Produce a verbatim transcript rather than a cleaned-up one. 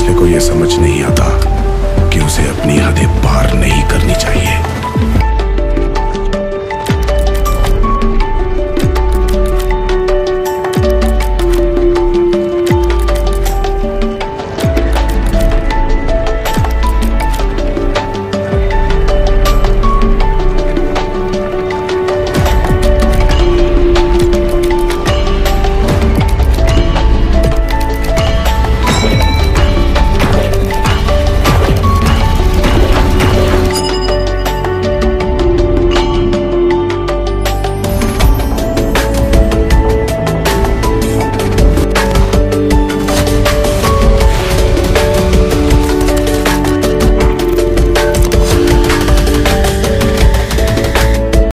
दूसरे को यह समझ नहीं आता कि उसे अपनी हदें पार नहीं करनी चाहिए।